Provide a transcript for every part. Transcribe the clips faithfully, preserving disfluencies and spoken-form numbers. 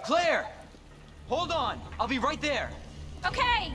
Claire! Hold on! I'll be right there! Okay!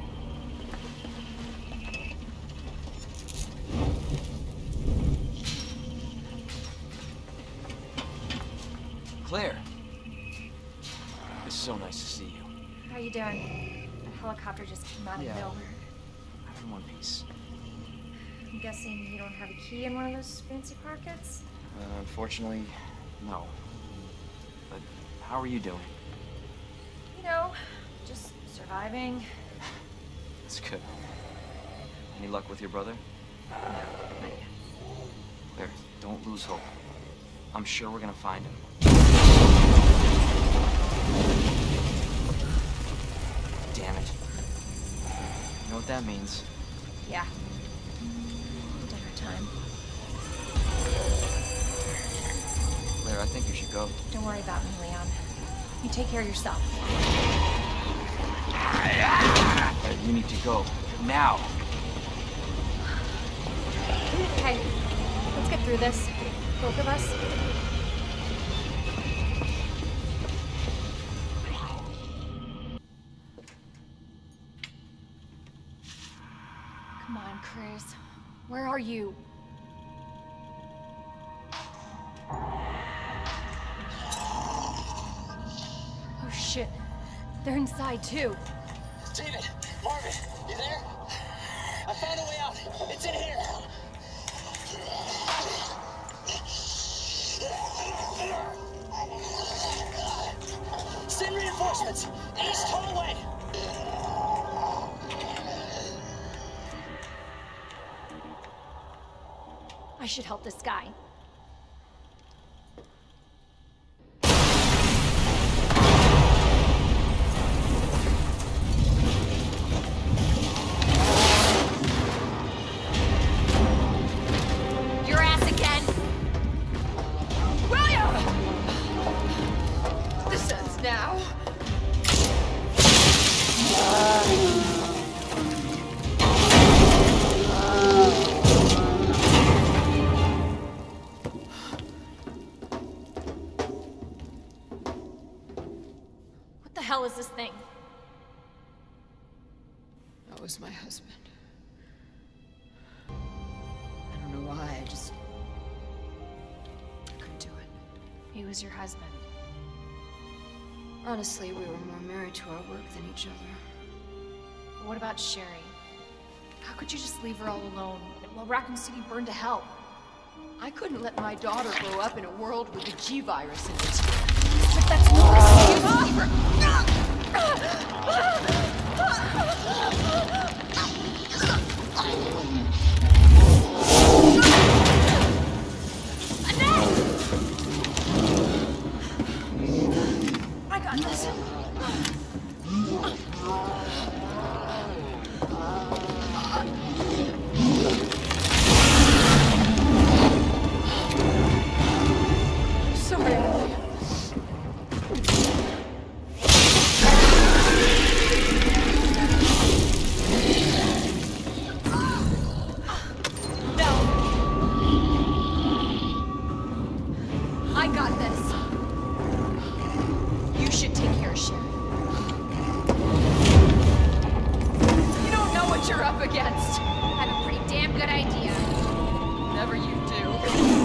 Claire! It's so nice to see you. How are you doing? The helicopter just came out of Yeah. nowhere. I'm in one piece. I'm guessing you don't have a key in one of those fancy pockets? Uh, unfortunately, no. But how are you doing? You know, just surviving. That's good. Any luck with your brother? No, not yet. Claire, don't lose hope. I'm sure we're gonna find him. Damn it. You know what that means? Yeah. Dinner time. Claire, I think you should go. Don't worry about me, Leon. You take care of yourself. Claire, you need to go. Now! Okay, let's get through this. Both of us. Come on, Chris. Where are you? Oh shit. They're inside too. David, Marvin, you there? I found a way out. It's in here. Send reinforcements. East hallway. I should help this guy. Your ass again! William! This ends now. What the hell is this thing? That was my husband. I don't know why, I just... I couldn't do it. He was your husband. Honestly, we were more married to our work than each other. But what about Sherry? How could you just leave her all alone while Raccoon City burned to hell? I couldn't let my daughter grow up in a world with the G virus in it. But that's no excuse for... I got this. Sorry. I got this. You should take care of Sherry. You don't know what you're up against. I have a pretty damn good idea. Whatever you do.